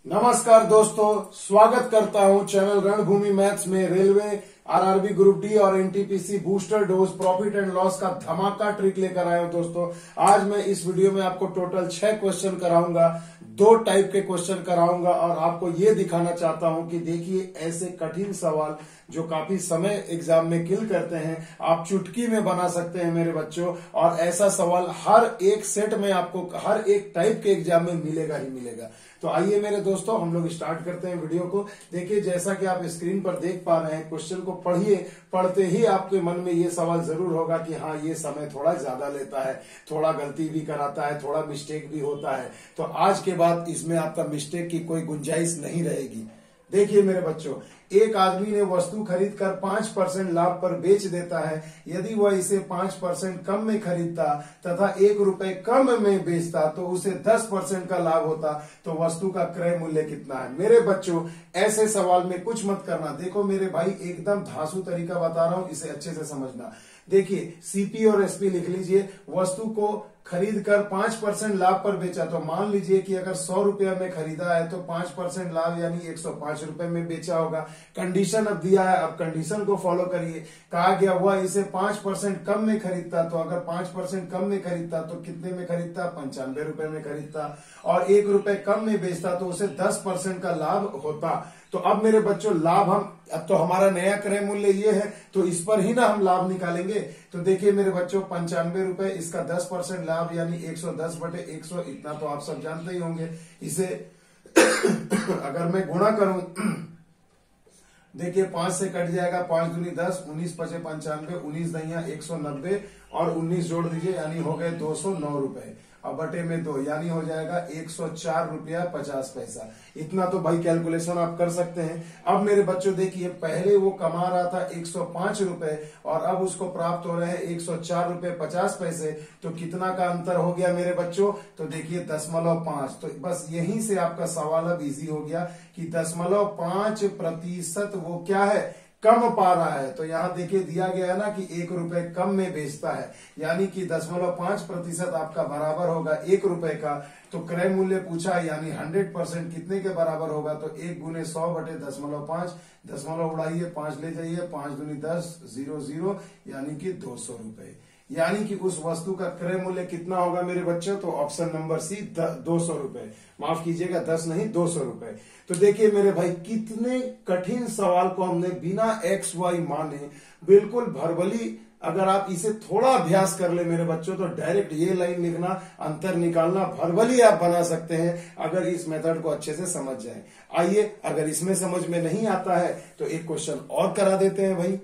नमस्कार दोस्तों, स्वागत करता हूं चैनल रणभूमि मैथ्स में। रेलवे, आरआरबी ग्रुप डी और NTPC booster dose profit and loss का धमाका ट्रिक लेकर आया हूं दोस्तों। आज मैं इस वीडियो में आपको टोटल 6 क्वेश्चन कराऊंगा, 2 टाइप के क्वेश्चन कराऊंगा और आपको ये दिखाना चाहता हूं कि देखिए ऐसे कठिन सवाल जो काफी समय एग्जाम में किल करते हैं, आप चुटकी में बना सकते हैं मेरे बच्चों। और ऐसा सवाल हर एक सेट में आपको हर एक टाइप के एग्जाम में मिलेगा ही मिलेगा। तो आइए मेरे दोस्तों, हम लोग स्टार्ट करते हैं वीडियो को। देखिए जैसा कि आप स्क्रीन पर देख पा रहे हैं, क्वेश्चन को पढ़िए। पढ़ते ही आपके मन में ये सवाल जरूर होगा कि हाँ, ये समय थोड़ा ज्यादा लेता है, थोड़ा गलती भी कराता है, थोड़ा मिस्टेक भी होता है। तो आज के बाद इसमें आपका मिस्टेक की कोई गुंजाइश नहीं रहेगी। देखिए मेरे बच्चों, एक आदमी ने वस्तु खरीदकर 5% लाभ पर बेच देता है। यदि वह इसे 5% कम में खरीदता तथा 1 रुपए कम में बेचता तो उसे 10% का लाभ होता, तो वस्तु का क्रय मूल्य कितना है? मेरे बच्चों, ऐसे सवाल में कुछ मत करना। देखो मेरे भाई, एकदम धांसू तरीका बता रहा हूं, इसे अच्छे से समझना। देखिए सीपी और एसपी लिख लीजिए। वस्तु को खरीद कर 5% लाभ पर बेचा, तो मान लीजिए कि अगर 100 रुपया में खरीदा है तो 5% लाभ यानी 105 रुपए में बेचा होगा। कंडीशन अब दिया है, अब कंडीशन को फॉलो करिए। कहा गया वह इसे 5% कम में खरीदता, तो अगर 5% कम में खरीदता तो कितने में खरीदता? 95 रुपए में खरीदता। और 1 रुपए कम में बेचता तो उसे 10% का लाभ होता। तो अब मेरे बच्चों, लाभ अब तो हमारा नया क्रय मूल्य ये है, तो इस पर ही ना हम लाभ निकालेंगे। तो देखिए मेरे बच्चों, 95 रुपए, इसका 10% लाभ यानी 110/100, इतना तो आप सब जानते ही होंगे। इसे अगर मैं गुणा करूं, देखिए 5 से कट जाएगा, 5 दूनी 10, 19 पचे 95, 19 दहिया 190 और 19 जोड़ दीजिए यानी हो गए 209 रुपए। अब बटे में 2 यानी हो जाएगा 104 रुपया 50 पैसा। इतना तो भाई कैलकुलेशन आप कर सकते हैं। अब मेरे बच्चों देखिए, पहले वो कमा रहा था 105 रुपए और अब उसको प्राप्त हो रहे हैं 104 रुपए 50 पैसे। तो कितना का अंतर हो गया मेरे बच्चों? तो देखिए 0.5। तो बस यहीं से आपका सवाल अब इजी हो गया कि 0.5% वो क्या है, कम पा रहा है। तो यहाँ देखिए दिया गया है ना कि 1 रुपए कम में बेचता है, यानी कि 0.5% आपका बराबर होगा 1 रुपए का। तो क्रय मूल्य पूछा यानी 100% कितने के बराबर होगा? तो 1 गुने 100 बटे 0.5, दशमलव उड़ाइए, 5 ले जाइए, 5 दूनी 10, 0 यानी कि 200 रुपए। यानी कि उस वस्तु का क्रय मूल्य कितना होगा मेरे बच्चों? तो ऑप्शन नंबर सी 200 रुपए। माफ कीजिएगा, 10 नहीं 200 रुपए। तो देखिए मेरे भाई, कितने कठिन सवाल को हमने बिना एक्स वाई माने बिल्कुल भरबली, अगर आप इसे थोड़ा अभ्यास कर ले मेरे बच्चों, तो डायरेक्ट ये लाइन लिखना, अंतर निकालना भरबली आप बना सकते हैं अगर इस मेथड को अच्छे से समझ जाए। आइए, अगर इसमें समझ में नहीं आता है तो एक क्वेश्चन और करा देते हैं भाई।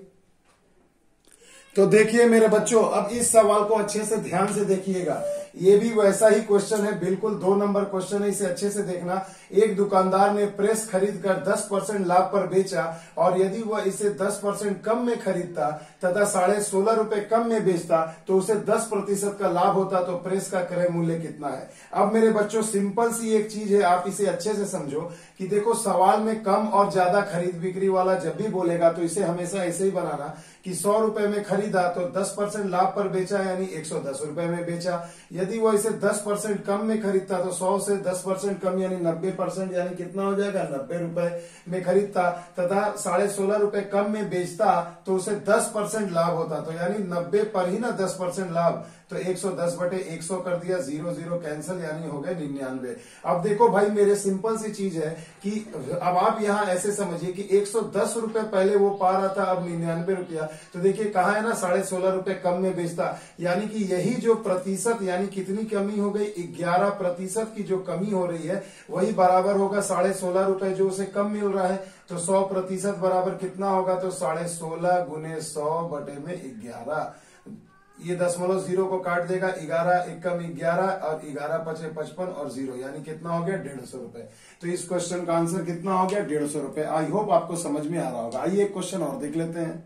तो देखिए मेरे बच्चों, अब इस सवाल को अच्छे से ध्यान से देखिएगा। ये भी वैसा ही क्वेश्चन है, बिल्कुल 2 नंबर क्वेश्चन है, इसे अच्छे से देखना। एक दुकानदार ने प्रेस खरीदकर 10% लाभ पर बेचा और यदि वह इसे 10% कम में खरीदता तथा 16.5 रुपए कम में बेचता तो उसे 10% का लाभ होता, तो प्रेस का क्रय मूल्य कितना है? अब मेरे बच्चों, सिंपल सी एक चीज है, आप इसे अच्छे से समझो कि देखो सवाल में कम और ज्यादा खरीद बिक्री वाला जब भी बोलेगा तो इसे हमेशा ऐसे ही बनाना कि 100 रुपए में खरीदा तो 10% लाभ पर बेचा यानी 110 रुपए में बेचा। यदि वो इसे 10% कम में खरीदता तो 100 से 10% कम यानी 90% यानी कितना हो जाएगा? 90 रुपए में खरीदता तथा 16.5 रुपए कम में बेचता तो उसे 10% लाभ होता, तो यानी 90 पर ही ना 10% लाभ, तो 110/100 कर दिया, 0 कैंसिल यानी हो गए 99। अब देखो भाई, मेरे सिंपल सी चीज है कि अब आप यहाँ ऐसे समझिए कि 110 रुपए पहले वो पा रहा था, अब 99 रुपया। तो देखिए कहा है ना 16.5 रुपए कम में बेचता, यानी कि यही जो प्रतिशत यानी कितनी कमी हो गई, 11% की जो कमी हो रही है वही बराबर होगा 16.5 रुपए जो उसे कम मिल रहा है। तो 100% बराबर कितना होगा? तो 16.5 गुने 100 बटे में 11। ये 0.0 को काट देगा, 11 एकम 11 और 11 पचे 55 और 0 यानी कितना हो गया? 150 रुपए। तो इस क्वेश्चन का आंसर कितना हो गया? 150 रुपए। आई होप आपको समझ में आ रहा होगा। आइए एक क्वेश्चन और देख लेते हैं।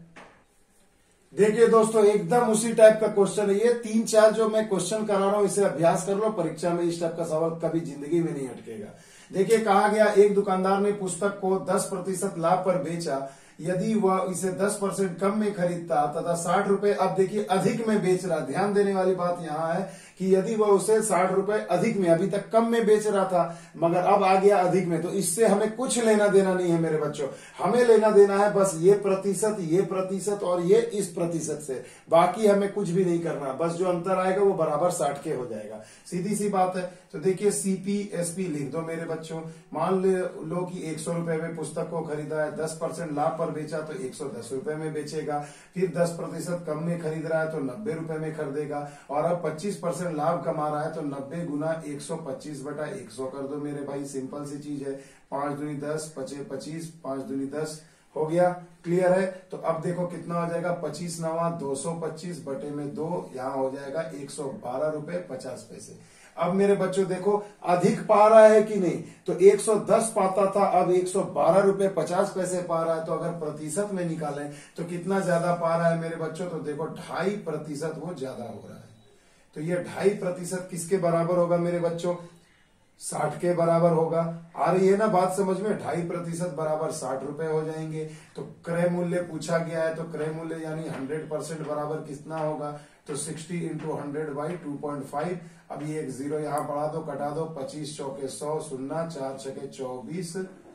देखिए दोस्तों, एकदम उसी टाइप का क्वेश्चन है ये। 3-4 जो मैं क्वेश्चन करा रहा हूं, इसे अभ्यास कर लो, परीक्षा में इस टाइप का सवाल कभी जिंदगी में नहीं अटकेगा। देखिए कहा गया, एक दुकानदार ने पुस्तक को 10% लाभ पर बेचा। यदि वह इसे 10% कम में खरीदता तथा 60 रुपए, अब देखिए अधिक में बेच रहा। ध्यान देने वाली बात यहाँ है कि यदि वह उसे 60 रुपए अधिक में, अभी तक कम में बेच रहा था मगर अब आ गया अधिक में, तो इससे हमें कुछ लेना देना नहीं है मेरे बच्चों। हमें लेना देना है बस ये प्रतिशत और ये इस प्रतिशत से, बाकी हमें कुछ भी नहीं करना। बस जो अंतर आएगा वो बराबर 60 के हो जाएगा, सीधी सी बात है। तो देखिए CPSP लिख दो मेरे बच्चों। मान लो कि 100 रुपए में पुस्तक को खरीदा है, 10% लाभ पर बेचा तो 110 रुपए में बेचेगा। फिर 10% कम में खरीद रहा है तो 90 रुपए में खरीदेगा। और अब 25% लाभ कमा रहा है तो 90 गुना 125/100 कर दो मेरे भाई, सिंपल सी चीज है। 5 दूनी 10, 25, 5 दूनी 10 हो गया, क्लियर है। तो अब देखो कितना हो जाएगा, 25 नवा 225 बटे में 2, यहाँ हो जाएगा 112 रुपए 50 पैसे। अब मेरे बच्चों देखो अधिक पा रहा है कि नहीं, तो 110 पाता था, अब 112 रुपए 50 पैसे पा रहा है। तो अगर प्रतिशत में निकालें तो कितना ज्यादा पा रहा है मेरे बच्चों, तो देखो 2.5% वो ज्यादा हो रहा है। तो ये 2.5% किसके बराबर होगा मेरे बच्चों, 60 के बराबर होगा। आ रही है ना बात समझ में, 2.5% बराबर 60 रुपए हो जाएंगे। तो क्रय मूल्य पूछा गया है, तो क्रय मूल्य यानी 100% बराबर कितना होगा, तो 60 इंटू 100/2.5। अब ये एक 0 यहां बढ़ा दो, कटा दो, 25 चौके 100, 0 4 छके 24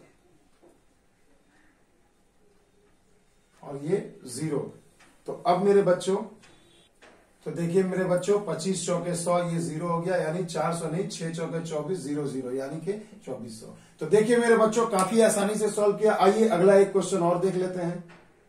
और ये 0। तो अब मेरे बच्चों, तो देखिए मेरे बच्चों 25 चौके 100, ये 0 हो गया, यानी 400 नहीं, 6 चौके 24, 0 0 यानी कि 2400। तो देखिए मेरे बच्चों काफी आसानी से सॉल्व किया। आइए अगला एक क्वेश्चन और देख लेते हैं।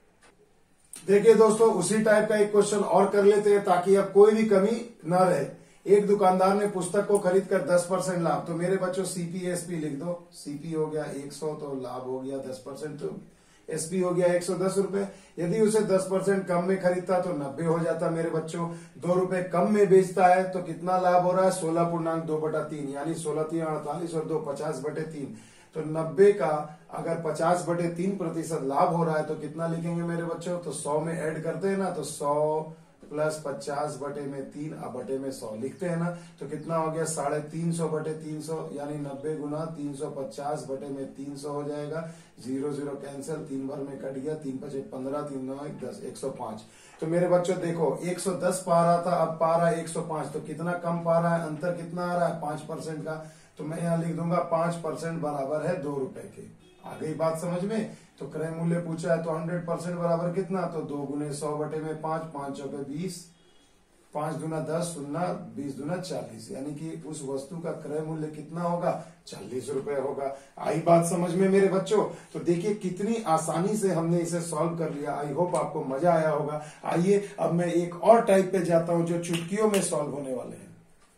देखिए दोस्तों उसी टाइप का एक क्वेश्चन और कर लेते हैं ताकि अब कोई भी कमी न रहे। एक दुकानदार ने पुस्तक को खरीदकर 10% लाभ, तो मेरे बच्चों CPSP लिख दो। CP हो गया 100, तो लाभ हो गया 10%, तो SP हो गया 110 रुपए। यदि उसे 10% कम में खरीदता तो 90 हो जाता मेरे बच्चों। 2 रुपए कम में बेचता है तो कितना लाभ हो रहा है, 16.2/3, यानी 16 3 48 और 2 50/3। तो 90 का अगर 50/3% लाभ हो रहा है तो कितना लिखेंगे मेरे बच्चों, तो 100 में ऐड करते हैं ना, तो 100 प्लस 50/3 अब बटे में 100 लिखते हैं ना, तो कितना हो गया 350/300, यानी 90 गुना 350/300 हो जाएगा। 0 0 कैंसिल, 3 भर में कट गया, 3 5 15, 3 9 1 10, 105। तो मेरे बच्चों देखो 110 पा रहा था, अब पा रहा है 105, तो कितना कम पा रहा है, अंतर कितना आ रहा है 5% का। तो मैं यहाँ लिख दूंगा 5% बराबर है 2 रुपए के। आ गई बात समझ में। तो क्रय मूल्य पूछा है तो 100% बराबर कितना, तो 2 गुने 100 बटे में 5, 5 चौके 20, 5 दूना 10, 0 20 दूना 40, यानी कि उस वस्तु का क्रय मूल्य कितना होगा, 40 रुपए होगा। आई बात समझ में मेरे बच्चों। तो देखिए कितनी आसानी से हमने इसे सॉल्व कर लिया। आई होप आपको मजा आया होगा। आइए अब मैं एक और टाइप पे जाता हूं जो चुटकियों में सॉल्व होने वाले हैं।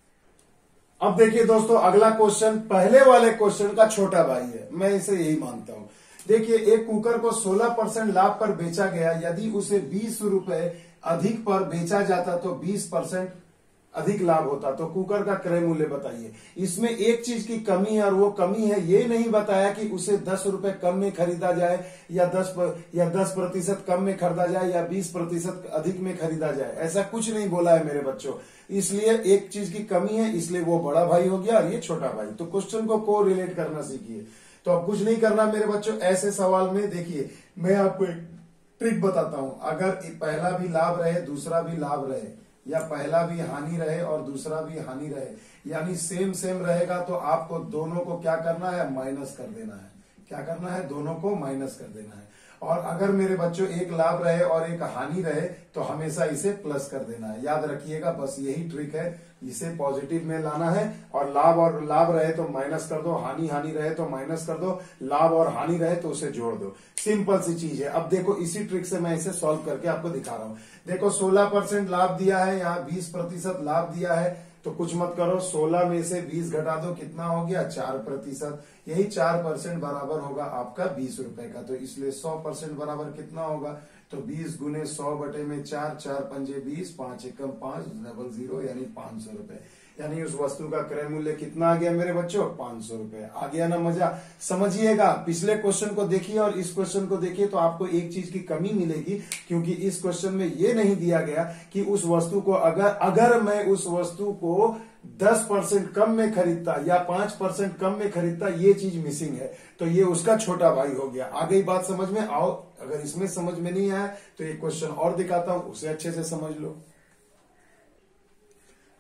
अब देखिए दोस्तों अगला क्वेश्चन पहले वाले क्वेश्चन का छोटा भाई है, मैं इसे यही मानता हूं। देखिए एक कुकर को 16% लाभ पर बेचा गया, यदि उसे 20 रुपए अधिक पर बेचा जाता तो 20% अधिक लाभ होता। तो कुकर का क्रय मूल्य बताइए। इसमें एक चीज की कमी है और वो कमी है, ये नहीं बताया कि उसे 10 रुपए कम में खरीदा जाए या 10% कम में खरीदा जाए या 20% अधिक में खरीदा जाए, ऐसा कुछ नहीं बोला है मेरे बच्चों। इसलिए एक चीज की कमी है, इसलिए वो बड़ा भाई हो गया और ये छोटा भाई। तो क्वेश्चन को रिलेट करना सीखिए। तो अब कुछ नहीं करना मेरे बच्चों, ऐसे सवाल में देखिए मैं आपको एक ट्रिक बताता हूं। अगर पहला भी लाभ रहे दूसरा भी लाभ रहे, या पहला भी हानि रहे और दूसरा भी हानि रहे, यानी सेम रहेगा, तो आपको दोनों को क्या करना है, माइनस कर देना है। क्या करना है, दोनों को माइनस कर देना है। और अगर मेरे बच्चों एक लाभ रहे और एक हानि रहे तो हमेशा इसे प्लस कर देना है। याद रखिएगा, बस यही ट्रिक है, इसे पॉजिटिव में लाना है। और लाभ रहे तो माइनस कर दो, हानि रहे तो माइनस कर दो, लाभ और हानि रहे तो उसे जोड़ दो। सिंपल सी चीज है। अब देखो इसी ट्रिक से मैं इसे सॉल्व करके आपको दिखा रहा हूं। देखो 16% लाभ दिया है, यहाँ 20% लाभ दिया है, तो कुछ मत करो, 16 में से 20 घटा दो, कितना हो गया 4%। यही 4% बराबर होगा आपका 20 रुपए का। तो इसलिए 100% बराबर कितना होगा, तो 20 गुने 100 बटे में 4, 4 पंजे 20, 5 एकम 5, डबल 0 यानी 500 रुपए। यानी उस वस्तु का क्रय मूल्य कितना आ गया मेरे बच्चों, 500 रुपए। आ गया ना मजा। समझिएगा, पिछले क्वेश्चन को देखिए और इस क्वेश्चन को देखिए तो आपको एक चीज की कमी मिलेगी, क्योंकि इस क्वेश्चन में ये नहीं दिया गया कि उस वस्तु को अगर मैं उस वस्तु को 10% कम में खरीदता या 5% कम में खरीदता, ये चीज मिसिंग है। तो ये उसका छोटा भाई हो गया। आ गई बात समझ में। आओ, अगर इसमें समझ में नहीं आया तो एक क्वेश्चन और दिखाता हूं, उसे अच्छे से समझ लो।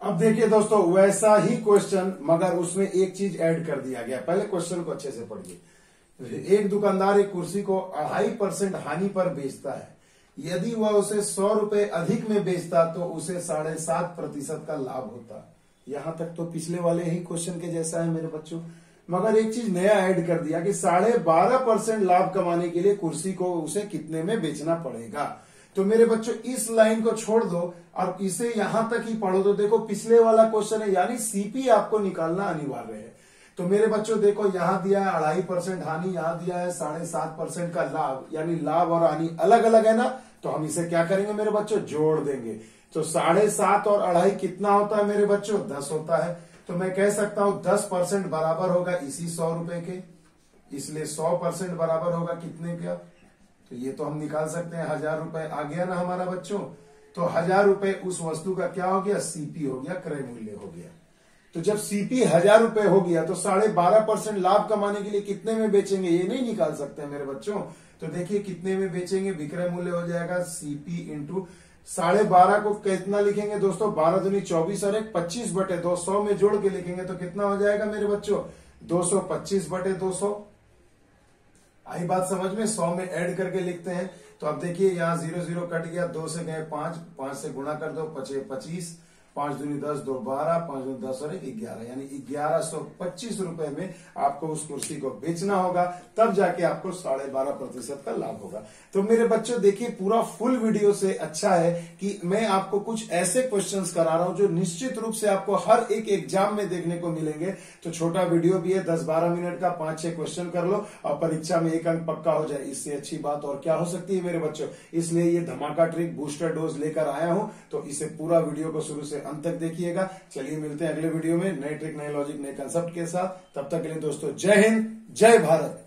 अब देखिए दोस्तों, वैसा ही क्वेश्चन मगर उसमें एक चीज ऐड कर दिया गया। पहले क्वेश्चन को अच्छे से पढ़िए। एक दुकानदार एक कुर्सी को 2.5% हानि पर बेचता है। यदि वह उसे 100 रुपए अधिक में बेचता तो उसे 7.5% का लाभ होता। यहां तक तो पिछले वाले ही क्वेश्चन के जैसा है मेरे बच्चों, मगर एक चीज नया ऐड कर दिया कि 12.5% लाभ कमाने के लिए कुर्सी को उसे कितने में बेचना पड़ेगा। तो मेरे बच्चों इस लाइन को छोड़ दो और इसे यहां तक ही पढ़ो। तो देखो पिछले वाला क्वेश्चन है, यानी सीपी आपको निकालना अनिवार्य है। तो मेरे बच्चों देखो, यहां दिया है 2.5% हानि, यहां दिया है 7.5% का लाभ, यानी लाभ और हानि अलग अलग है ना। तो हम इसे क्या करेंगे मेरे बच्चों, जोड़ देंगे। तो 7.5 और 2.5 कितना होता है मेरे बच्चों, 10 होता है। तो मैं कह सकता हूं 10% बराबर होगा इसी 100 रुपए के, इसलिए 100% बराबर होगा कितने का, तो ये तो हम निकाल सकते हैं 1000 रुपए। आ गया ना हमारा बच्चों। तो 1000 रुपए उस वस्तु का क्या हो गया, सीपी हो गया, क्रय मूल्य हो गया। तो जब सीपी 1000 रुपए हो गया तो 12.5% लाभ कमाने के लिए कितने में बेचेंगे, ये नहीं निकाल सकते मेरे बच्चों। तो देखिए कितने में बेचेंगे, विक्रय मूल्य हो जाएगा सीपी इंटू 12.5 को कितना लिखेंगे दोस्तों, 12 दूनी 24 और 25/200 100 में जोड़ के लिखेंगे तो कितना हो जाएगा मेरे बच्चों, 225/200। आई बात समझ में, 100 में ऐड करके लिखते हैं। तो अब देखिए यहाँ 0 कट गया, 2 से गए 5 से गुणा कर दो, 25, 5 दूनी 10, 2 12, 5 दूनी 10 और 1 11, यानी 1125 रुपए में आपको उस कुर्सी को बेचना होगा, तब जाके आपको 12.5% का लाभ होगा। तो मेरे बच्चों देखिए, पूरा फुल वीडियो से अच्छा है कि मैं आपको कुछ ऐसे क्वेश्चंस करा रहा हूं जो निश्चित रूप से आपको हर एक एग्जाम में देखने को मिलेंगे। तो छोटा वीडियो भी है, 10-12 मिनट का, 5-6 क्वेश्चन कर लो और परीक्षा में 1 अंक पक्का हो जाए। इससे अच्छी बात और क्या हो सकती है मेरे बच्चों। इसलिए ये धमाका ट्रिक बूस्टर डोज लेकर आया हूं, तो इसे पूरा वीडियो को शुरू से अंत तक देखिएगा। चलिए मिलते हैं अगले वीडियो में नए ट्रिक, नए लॉजिक, नए कंसेप्ट के साथ। तब तक के लिए दोस्तों जय हिंद, जय भारत।